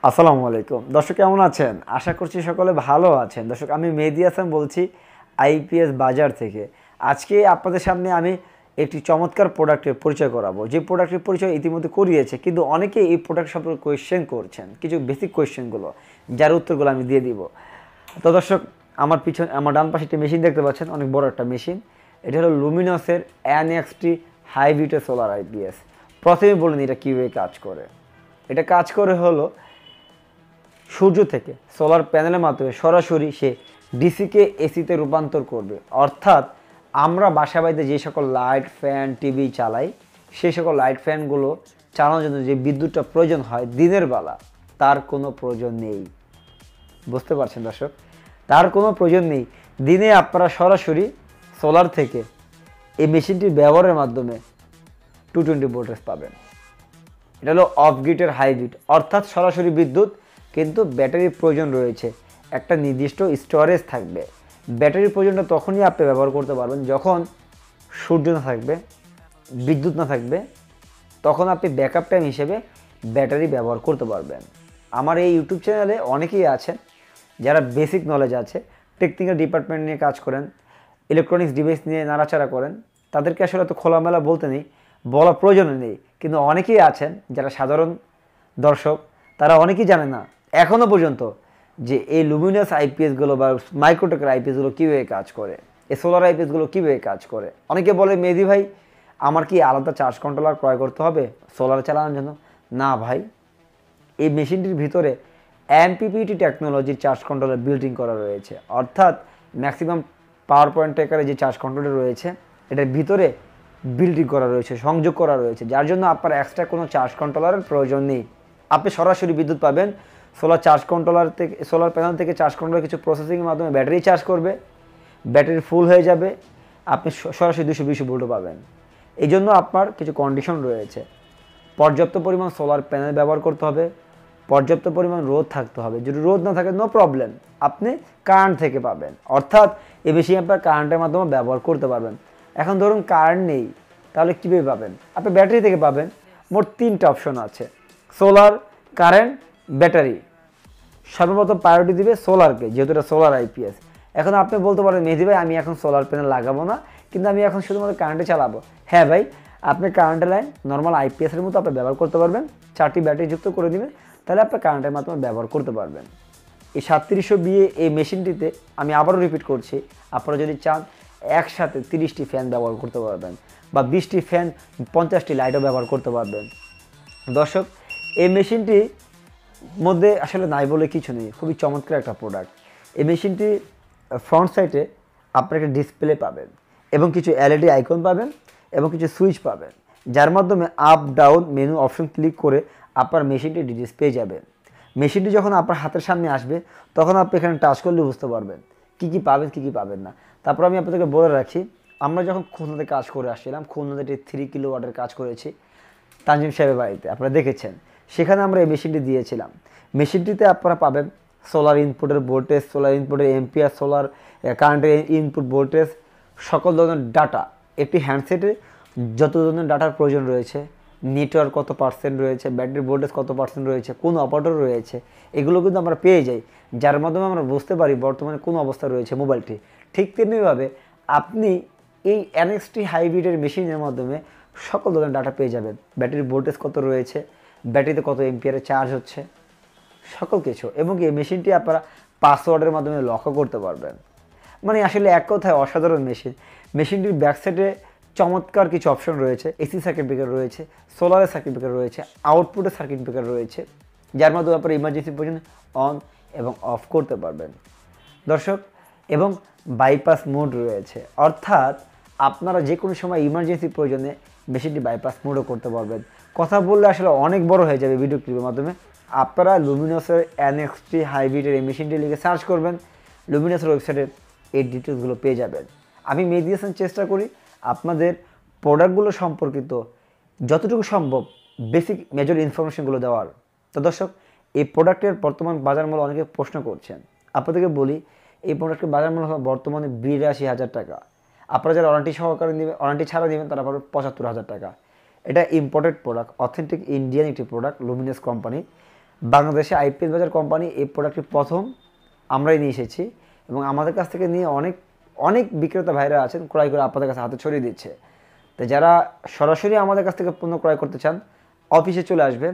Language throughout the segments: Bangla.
আসসালামু আলাইকুম দর্শক, কেমন আছেন? আশা করছি সকলে ভালো আছেন। দর্শক, আমি মেহেদী হাসান বলছি আইপিএস বাজার থেকে। আজকে আপনাদের সামনে আমি একটি চমৎকার প্রোডাক্টের পরিচয় করাবো, যে প্রোডাক্টের পরিচয় ইতিমধ্যে করিয়েছে, কিন্তু অনেকে এই প্রোডাক্ট সম্পর্কে কোয়েশ্চেন করছেন, কিছু বেসিক কোয়েশ্চেনগুলো, যার উত্তরগুলো আমি দিয়ে দিব। তো দর্শক, আমার ডান পাশে একটি মেশিন দেখতে পাচ্ছেন, অনেক বড় একটা মেশিন। এটা হলো লুমিনাসের NXT হাইব্রিড সোলার আইপিএস। প্রথমে বলুন এটা কীভাবে কাজ করে। এটা কাজ করে হলো সূর্য থেকে সোলার প্যানেলের মাধ্যমে সরাসরি সে ডিসিকে এসিতে রূপান্তর করবে। অর্থাৎ আমরা বাসা বাড়িতে যে সকল লাইট, ফ্যান, টিভি চালাই, সেই সকল লাইট, ফ্যানগুলো চালানোর জন্য যে বিদ্যুৎটা প্রয়োজন হয় দিনের বেলা, তার কোনো প্রয়োজন নেই। বুঝতে পারছেন দর্শক? তার কোনো প্রয়োজন নেই। দিনে আপনারা সরাসরি সোলার থেকে এই মেশিনটির ব্যবহারের মাধ্যমে 220 ভোল্টেজ পাবেন। এটা হলো অফ গ্রিডের হাইব্রিড, অর্থাৎ সরাসরি বিদ্যুৎ, কিন্তু ব্যাটারির প্রয়োজন রয়েছে, একটা নির্দিষ্ট স্টোরেজ থাকবে। ব্যাটারির প্রয়োজনটা তখনই আপনি ব্যবহার করতে পারবেন যখন সূর্য না থাকবে, বিদ্যুৎ না থাকবে, তখন আপনি ব্যাকআপ টাইম হিসেবে ব্যাটারি ব্যবহার করতে পারবেন। আমার এই ইউটিউব চ্যানেলে অনেকেই আছেন যারা বেসিক নলেজ আছে, টেকনিক্যাল ডিপার্টমেন্ট নিয়ে কাজ করেন, ইলেকট্রনিক্স ডিভাইস নিয়ে নাড়াচাড়া করেন। তাদেরকে আসলে তো খোলামেলা বলতে নেই, বলা প্রয়োজন নেই, কিন্তু অনেকেই আছেন যারা সাধারণ দর্শক, তারা অনেকেই জানে না এখনও পর্যন্ত যে এই লুমিনাস আইপিএসগুলো বা মাইক্রোটেকের আইপিএসগুলো কীভাবে কাজ করে, এই সোলার আইপিএসগুলো কীভাবে কাজ করে। অনেকে বলে, মেহেদী ভাই আমার কি আলাদা চার্জ কন্ট্রোলার ক্রয় করতে হবে সোলার চালানোর জন্য? না ভাই, এই মেশিনটির ভিতরে MPPT টেকনোলজির চার্জ কন্ট্রোলার বিল্ডিং করা রয়েছে। অর্থাৎ ম্যাক্সিমাম পাওয়ার পয়েন্ট ট্রেকারে যে চার্জ কন্ট্রোলার রয়েছে, এটার ভিতরে বিল্ডিং করা রয়েছে, সংযোগ করা রয়েছে, যার জন্য আপনার এক্সট্রা কোনো চার্জ কন্ট্রোলারের প্রয়োজন নেই। আপনি সরাসরি বিদ্যুৎ পাবেন সোলার চার্জ কন্ট্রোলার থেকে, সোলার প্যানেল থেকে চার্জ কন্ট্রোলার কিছু প্রসেসিংয়ের মাধ্যমে ব্যাটারি চার্জ করবে, ব্যাটারি ফুল হয়ে যাবে, আপনি সরাসরি 220 ভোল্টও পাবেন। এই জন্য আপনার কিছু কন্ডিশন রয়েছে। পর্যাপ্ত পরিমাণ সোলার প্যানেল ব্যবহার করতে হবে, পর্যাপ্ত পরিমাণ রোদ থাকতে হবে। যদি রোদ না থাকে, নো প্রবলেম, আপনি কারেন্ট থেকে পাবেন। অর্থাৎ এ বেশি আপনার কারেন্টের মাধ্যমে ব্যবহার করতে পারবেন। এখন ধরুন কারেন্ট নেই, তাহলে কীভাবে পাবেন? আপনি ব্যাটারি থেকে পাবেন। মোট 3টা অপশন আছে: সোলার, কারেন্ট, ব্যাটারি। সর্বপ্রথম প্রায়োরিটি দিবে সোলারকে, যেহেতু এটা সোলার আইপিএস। এখন আপনি বলতে পারেন, মেহেদী ভাই আমি এখন সোলার প্যানেল লাগাবো না, কিন্তু আমি এখন শুধুমাত্র কারেন্টে চালাবো। হ্যাঁ ভাই, আপনি কারেন্টের লাইন নর্মাল আইপিএসের মতো আপনি ব্যবহার করতে পারবেন। 4টি ব্যাটারি যুক্ত করে দিবেন, তাহলে আপনি কারেন্টের মাধ্যমে ব্যবহার করতে পারবেন। এই 3720 এই মেশিনটিতে, আমি আবারও রিপিট করছি, আপনারা যদি চান একসাথে 30টি ফ্যান ব্যবহার করতে পারবেন, বা 20টি ফ্যান, 50টি লাইটও ব্যবহার করতে পারবেন। দর্শক, এই মেশিনটি মধ্যে আসলে নাই বলে কিছু নেই, খুবই চমৎকার একটা প্রোডাক্ট। এই মেশিনটি ফ্রন্ট সাইডে আপনার একটা ডিসপ্লে পাবেন, এবং কিছু LED আইকন পাবেন, এবং কিছু সুইচ পাবেন, যার মাধ্যমে up down menu option click করে আপনার মেশিনটি ডিটেলস পেয়ে যাবেন। মেশিনটি যখন আপনার হাতের সামনে আসবে, তখন আপনি এখানে টাচ করলে বুঝতে পারবেন কী কী পাবেন, কী কী পাবেন না। তারপর আমি আপনাদেরকে বলে রাখি, আমরা যখন খুলনাতে কাজ করে আসছিলাম, খুলনাতে 3 কিলোওয়াটের কাজ করেছি তানজিম সাহেবের বাড়িতে, আপনারা দেখেছেন, সেখানে আমরা এই মেশিনটি দিয়েছিলাম। মেশিনটিতে আপনারা পাবেন সোলার ইনপুটের ভোল্টেজ, সোলার ইনপুটের এম্পিয়ার, সোলার কারেন্টের ইনপুট ভোল্টেজ, সকল ধরনের ডাটা। একটি হ্যান্ডসেটে যত ধরনের ডাটার প্রয়োজন রয়েছে, নেটওয়ার্ক কত পার্সেন্ট রয়েছে, ব্যাটারি ভোল্টেজ কত পার্সেন্ট রয়েছে, কোন অপারেটর রয়েছে, এগুলো কিন্তু আমরা পেয়ে যাই, যার মাধ্যমে আমরা বুঝতে পারি বর্তমানে কোন অবস্থা রয়েছে মোবাইলটি। ঠিক তেমনিভাবে আপনি এই NXT হাইব্রিডের মেশিনের মাধ্যমে সকল ধরনের ডাটা পেয়ে যাবেন। ব্যাটারির ভোল্টেজ কত রয়েছে, ব্যাটারিতে কত এম্পিয়ারে চার্জ হচ্ছে, সকল কিছু। এবং এই মেশিনটি আপনারা পাসওয়ার্ডের মাধ্যমে লকও করতে পারবেন। মানে আসলে এক কথায় অসাধারণ মেশিন। মেশিনটির ব্যাক সাইডে চমৎকার কিছু অপশন রয়েছে। এসি সার্কিট ব্রেকার রয়েছে, সোলারের সার্কিট ব্রেকার রয়েছে, আউটপুটের সার্কিট ব্রেকার রয়েছে, যার মাধ্যমে আপনারা ইমার্জেন্সি প্রয়োজনে অন এবং অফ করতে পারবেন দর্শক। এবং বাইপাস মোড রয়েছে, অর্থাৎ আপনারা যে কোনো সময় ইমার্জেন্সি প্রয়োজনে মেশিনটি বাইপাস মোডও করতে পারবেন। কথা বললে আসলে অনেক বড় হয়ে যাবে ভিডিও ক্লিপের মাধ্যমে। আপনারা লুমিনাসের NXT হাইব্রিডের এই মেশিনটি লিখে সার্চ করবেন, লুমিনাসের ওয়েবসাইটে এই ডিটেলসগুলো পেয়ে যাবেন। আমি মেহেদী হাসান চেষ্টা করি আপনাদের প্রোডাক্টগুলো সম্পর্কিত যতটুকু সম্ভব বেসিক মেজর ইনফরমেশনগুলো দেওয়ার। তো দর্শক, এই প্রোডাক্টের বর্তমান বাজার মূল্য অনেকে প্রশ্ন করছেন, আপনাদেরকে বলি, এই প্রোডাক্টের বাজার মূল্য বর্তমানে 82,000 টাকা। আপনারা যারা ওয়ারেন্টি সহকারে নেবেন, ওয়ারেন্টি ছাড়া নেবেন, তারা পাবেন 75,000 টাকা। এটা ইম্পোর্টেড প্রোডাক্ট, অথেন্টিক ইন্ডিয়ান একটি প্রোডাক্ট, লুমিনাস কোম্পানি। বাংলাদেশে আইপিএস বাজার কোম্পানি এই প্রোডাক্টটি প্রথম আমরাই নিয়ে এসেছি এবং আমাদের কাছ থেকে নিয়ে অনেক অনেক বিক্রেতা ভাইরা আছেন ক্রয় করে আপনাদের কাছে হাতে ছড়িয়ে দিচ্ছে। তো যারা সরাসরি আমাদের কাছ থেকে পণ্য ক্রয় করতে চান অফিসে চলে আসবেন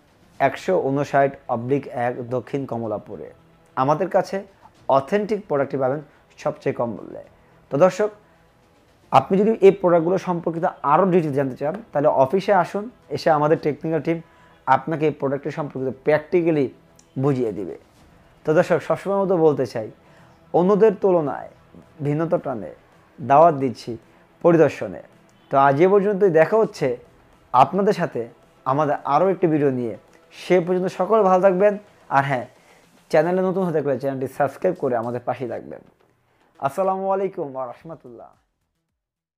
159/1 দক্ষিণ কমলাপুরে। আমাদের কাছে অথেন্টিক প্রোডাক্টটি পাবেন সবচেয়ে কম মূল্যে। তো দর্শক, আপনি যদি এই প্রোডাক্টগুলো সম্পর্কিত আরও ডিটেল জানতে চান তাহলে অফিসে আসুন, এসে আমাদের টেকনিক্যাল টিম আপনাকে এই প্রোডাক্টটি সম্পর্কিত প্র্যাকটিক্যালি বুঝিয়ে দিবে। তো দর্শক, সবসময় মতো বলতে চাই, অন্যদের তুলনায় ভিন্নতা টানে দাওয়াত দিচ্ছি পরিদর্শনে। তো আজ এ পর্যন্তই, দেখা হচ্ছে আপনাদের সাথে আমাদের আরও একটি ভিডিও নিয়ে। সে পর্যন্ত সকলে ভালো থাকবেন। আর হ্যাঁ, চ্যানেলে নতুন হতে গেলে চ্যানেলটি সাবস্ক্রাইব করে আমাদের পাশেই থাকবেন। আসসালামু আলাইকুম ওয়া রাহমাতুল্লাহ।